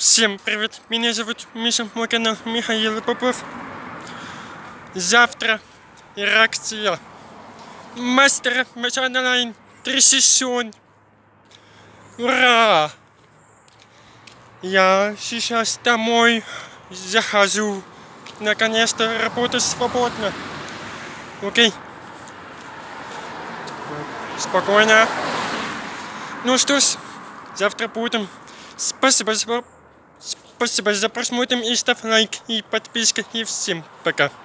Всем привет, меня зовут Миша, мой канал Михаил Попов. Завтра реакция мастера Мача онлайн 3 сезон. Ура! Я сейчас домой захожу. Наконец-то работа свободна. Окей. Спокойно. Ну что ж, завтра будем. Спасибо за просмотр и ставь лайк и подписка. И всем пока.